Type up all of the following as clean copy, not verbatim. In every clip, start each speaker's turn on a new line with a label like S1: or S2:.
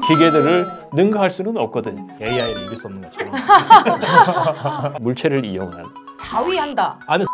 S1: 기계들을 능가할 수는 없거든요.
S2: AI를 이길 수 없는 것처럼.
S1: 물체를 이용한.
S3: 자위한다.
S2: 아니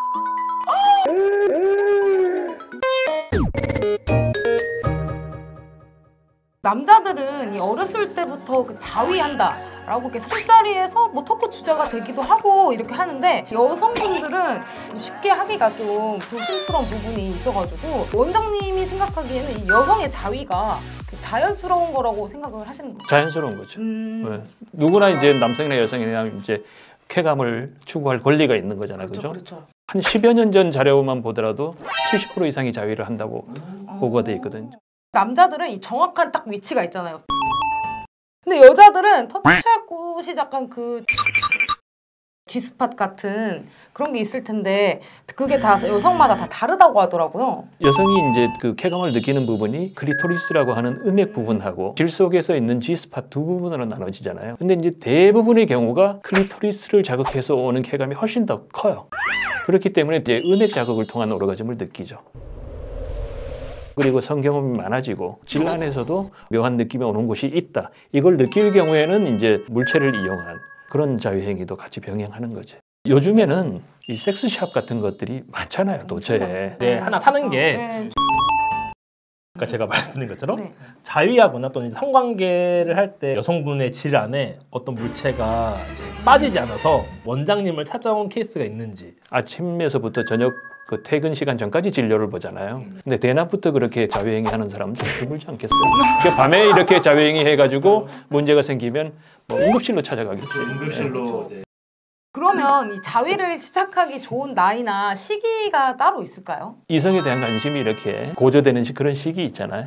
S3: 남자들은 이 어렸을 때부터 그 자위한다 라고 이렇게 술자리에서 뭐 토크 주제가 되기도 하고 이렇게 하는데, 여성분들은 쉽게 하기가 좀 조심스러운 부분이 있어가지고 원장님이 생각하기에는 이 여성의 자위가 자연스러운 거라고 생각을 하시는 거죠?
S1: 자연스러운 거죠. 네. 누구나 이제 남성이나 여성이나 이제 쾌감을 추구할 권리가 있는 거잖아요. 그죠?
S3: 그렇죠.
S1: 한 10여 년 전 자료만 보더라도 70% 이상이 자위를 한다고 보고가 돼 있거든요.
S3: 남자들은 이 정확한 딱 위치가 있잖아요. 근데 여자들은 터치할 곳이 약간 그 G스팟 같은 그런 게 있을 텐데 그게 다 여성마다 다 다르다고 하더라고요.
S1: 여성이 이제 그 쾌감을 느끼는 부분이 클리토리스라고 하는 음액 부분하고 질 속에서 있는 G스팟 두 부분으로 나눠지잖아요. 근데 이제 대부분의 경우가 클리토리스를 자극해서 오는 쾌감이 훨씬 더 커요. 그렇기 때문에 이제 음액 자극을 통한 오르가즘을 느끼죠. 그리고 성경험이 많아지고 질 안에서도 묘한 느낌이 오는 곳이 있다. 이걸 느낄 경우에는 이제 물체를 이용한 그런 자위 행위도 같이 병행하는 거죠. 요즘에는 이 섹스샵 같은 것들이 많잖아요, 도처에.
S2: 네, 하나 사는 게
S3: 네.
S2: 아까 제가 말씀드린 것처럼
S3: 네.
S2: 자위하거나 또는 성관계를 할 때 여성분의 질 안에 어떤 물체가 이제 빠지지 않아서 원장님을 찾아온 케이스가 있는지.
S1: 아침에서부터 저녁 그 퇴근 시간 전까지 진료를 보잖아요. 근데 대낮부터 그렇게 자위행위 하는 사람은 좀 드물지 않겠어요. 그러니까 밤에 이렇게 자위행위 해가지고 문제가 생기면 뭐 응급실로 찾아가겠지.
S2: 응급실로 이제.
S3: 그러면 이 자위를 시작하기 좋은 나이나 시기가 따로 있을까요?
S1: 이성에 대한 관심이 이렇게 고조되는 그런 시기 있잖아요.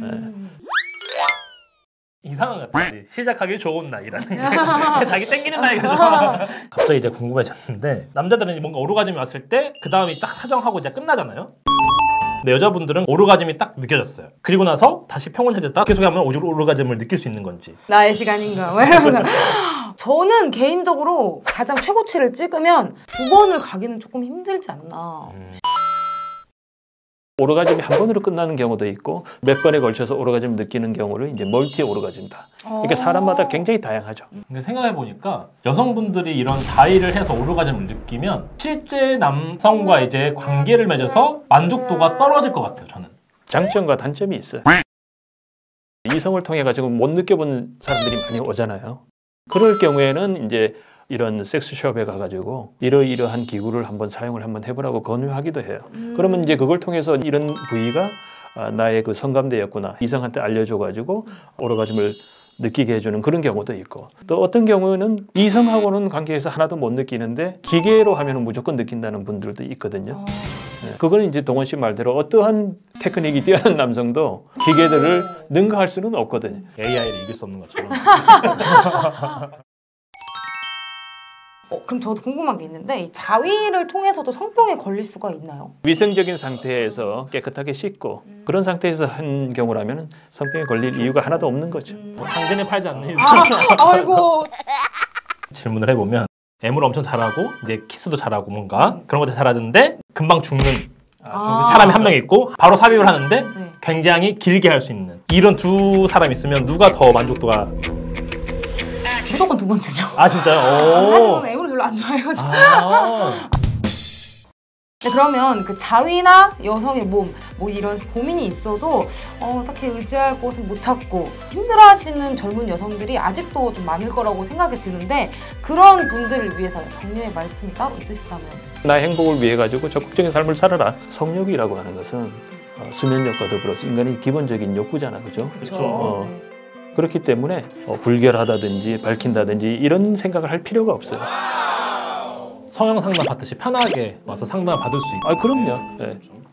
S2: 이상한 것 같아. 시작하기 좋은 나이라는 게 자기 땡기는 나이가 갑자기 이제 궁금해졌는데, 남자들은 뭔가 오르가즘이 왔을 때 그 다음이 딱 사정하고 이제 끝나잖아요. 근데 여자분들은 오르가즘이 딱 느껴졌어요. 그리고 나서 다시 평온해졌다 계속하면 오르가즘을 느낄 수 있는 건지.
S3: 나의 시간인가? 뭐 이러면서 저는 개인적으로 가장 최고치를 찍으면 2번을 가기는 조금 힘들지 않나.
S1: 오르가즘이 한 번으로 끝나는 경우도 있고 몇 번에 걸쳐서 오르가즘을 느끼는 경우를 이제 멀티 오르가즘이다. 그러니까 사람마다 굉장히 다양하죠.
S2: 근데 생각해보니까 여성분들이 이런 자위를 해서 오르가즘을 느끼면 실제 남성과 이제 관계를 맺어서 만족도가 떨어질 것 같아요, 저는.
S1: 장점과 단점이 있어요. 이성을 통해 가지고 못 느껴본 사람들이 많이 오잖아요. 그럴 경우에는 이제 이런 섹스숍에 가가지고 이러이러한 기구를 한번 사용을 한번 해보라고 권유하기도 해요. 그러면 이제 그걸 통해서 이런 부위가 나의 그 성감대였구나 이성한테 알려줘가지고 오르가즘을 느끼게 해주는 그런 경우도 있고, 또 어떤 경우는 이성하고는 관계에서 하나도 못 느끼는데 기계로 하면 무조건 느낀다는 분들도 있거든요. 네, 그거는 이제 동원 씨 말대로 어떠한 테크닉이 뛰어난 남성도 기계들을 능가할 수는 없거든요.
S2: AI를 이길 수 없는 것처럼.
S3: 그럼 저도 궁금한 게 있는데 이 자위를 통해서도 성병에 걸릴 수가 있나요?
S1: 위생적인 상태에서 깨끗하게 씻고 그런 상태에서 한 경우라면 성병에 걸릴 이유가 하나도 없는 거죠.
S2: 당근에 팔지 않는
S3: 아이고.
S2: 질문을 해보면 M을 엄청 잘하고 이제 키스도 잘하고 뭔가 그런 것들 잘하는데 금방 죽는 사람이 한 명 있고 바로 삽입을 하는데
S3: 네.
S2: 굉장히 길게 할 수 있는 이런 두 사람이 있으면 누가 더 만족도가?
S3: 무조건 2번째죠.
S2: 아 진짜요?
S3: 사실 저는 M을 별로 안 좋아해가지고. 네, 그러면 그 자위나 여성의 몸, 뭐 이런 고민이 있어도 딱히 의지할 곳은 못 찾고 힘들어하시는 젊은 여성들이 아직도 좀 많을 거라고 생각이 드는데, 그런 분들을 위해서 격려의 말씀이 따로 있으시다면?
S1: 나의 행복을 위해 가지고 적극적인 삶을 살아라. 성욕이라고 하는 것은 수면욕과 더불어서 인간의 기본적인 욕구잖아, 그죠?
S3: 그렇죠.
S1: 그렇기 때문에 불결하다든지 밝힌다든지 이런 생각을 할 필요가 없어요.
S2: 성형 상담 받듯이 편하게 와서 상담 받을 수 있고.
S1: 그럼요. 네.